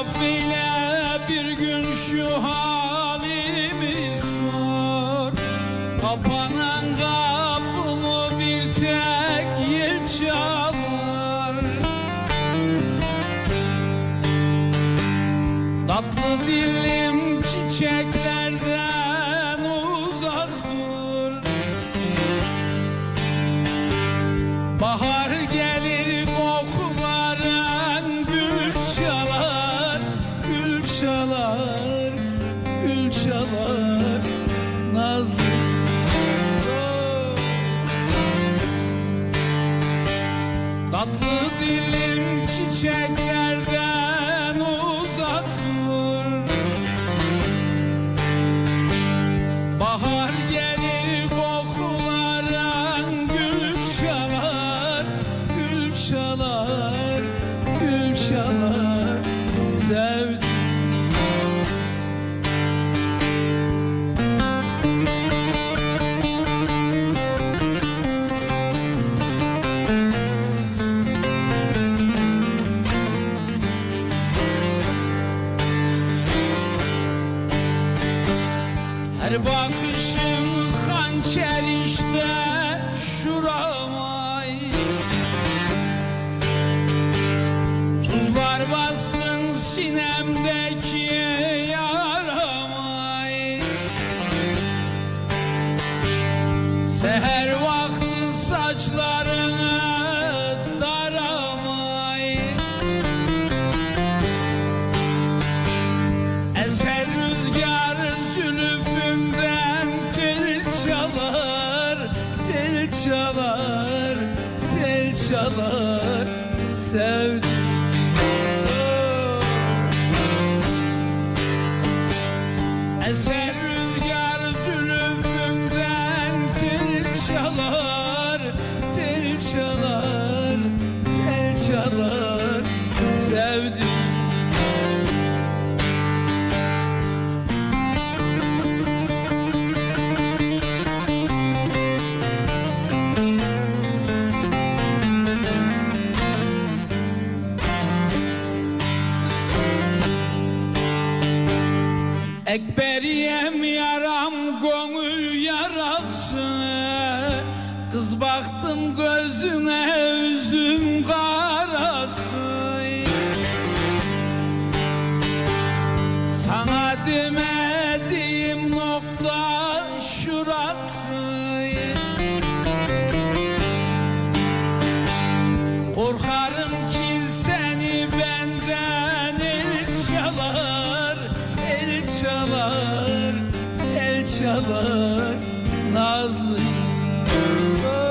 affeyle bir gün şu halimi sor. Kapanan kapımı bir tek yel çalar. Tatlı dilim çiçeklerden uzak dur. Bahar gelir kokuların gül çalar, gül çalar, gül çalar nazlı. Tatlı dilim çiçeklerden uzak dur. Bahar gelir kokuların gül çalar, gül çalar, gül çalar sevdim. Her bakışım hançer işte şurama. Tuzlar baskın sinemdeki yarama. Seher vakti saçlarını darama. Eser rüzgar zülüfümden tel çalar, tel çalar, tel çalar sevdim. Eser rüzgar zülüfümden tel çalar, tel çalar, tel çalar sevdim. Ekberiyem yaram gönül yarası. Kız baktım gözüne üzüm karası. Sana demediğim nokta şurası. Korkarım ki seni benden el çalar, el çalar, el çalar nazlı.